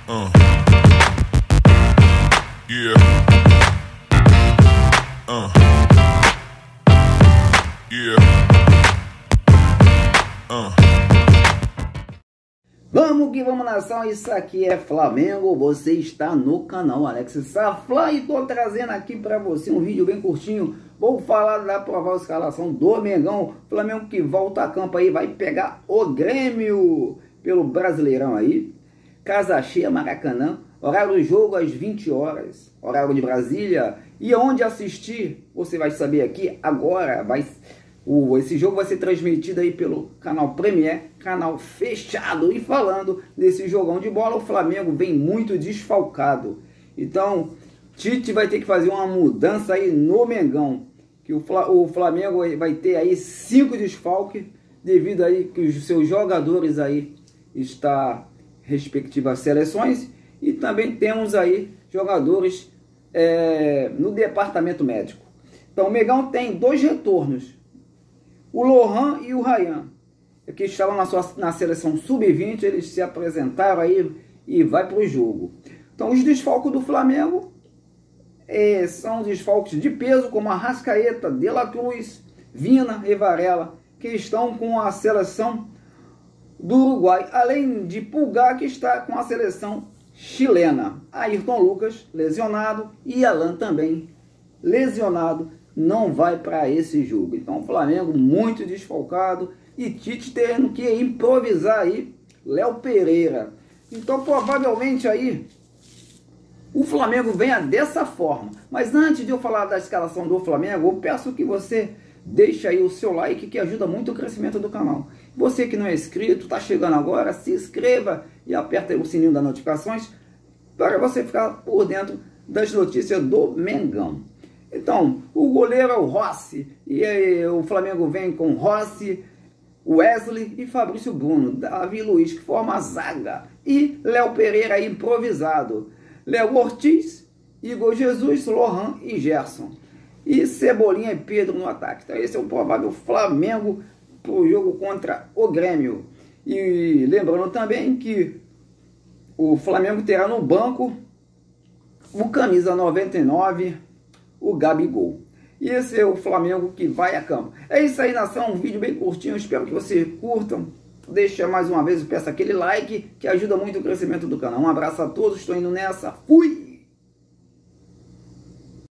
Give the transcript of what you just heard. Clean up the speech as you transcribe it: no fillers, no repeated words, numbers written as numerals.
Yeah. Yeah. Vamos que vamos, nação, isso aqui é Flamengo, você está no canal Alex Safla e tô trazendo aqui para você um vídeo bem curtinho. Vou falar da provável escalação do Mengão, Flamengo que volta a campo aí, vai pegar o Grêmio pelo Brasileirão aí, casa cheia, Maracanã, horário do jogo às 20 horas, horário de Brasília, e onde assistir, você vai saber aqui agora, esse jogo vai ser transmitido aí pelo canal Premier, canal fechado. E falando desse jogão de bola, o Flamengo vem muito desfalcado. Então, Tite vai ter que fazer uma mudança aí no Mengão. Que o Flamengo vai ter aí 5 desfalques, devido aí que os seus jogadores aí estão respectivas seleções. E também temos aí jogadores no departamento médico. Então, o Mengão tem 2 retornos. O Lohan e o Ryan, que estavam na seleção sub-20, eles se apresentaram aí e vai para o jogo. Então os desfalques do Flamengo são desfalques de peso, como Arrascaeta, De La Cruz, Vina e Varela, que estão com a seleção do Uruguai, além de Pulgar, que está com a seleção chilena. Ayrton Lucas, lesionado, e Alan também lesionado, não vai para esse jogo. Então o Flamengo muito desfalcado e Tite tendo que improvisar aí Léo Pereira. Então provavelmente aí o Flamengo venha dessa forma. Mas antes de eu falar da escalação do Flamengo, eu peço que você deixe aí o seu like, que ajuda muito o crescimento do canal. Você que não é inscrito, está chegando agora, se inscreva e aperta o sininho das notificações para você ficar por dentro das notícias do Mengão. Então, o goleiro é o Rossi, e aí, o Flamengo vem com Rossi, Wesley e Fabrício Bruno, Davi Luiz, que forma a zaga, e Léo Pereira improvisado, Léo Ortiz, Igor Jesus, Lohan e Gerson, e Cebolinha e Pedro no ataque. Então esse é o provável Flamengo para o jogo contra o Grêmio. E lembrando também que o Flamengo terá no banco o camisa 99, o Gabigol. E esse é o Flamengo que vai a campo. É isso aí, nação, um vídeo bem curtinho, espero que vocês curtam. Deixa mais uma vez, eu peço aquele like que ajuda muito o crescimento do canal. Um abraço a todos, estou indo nessa, fui!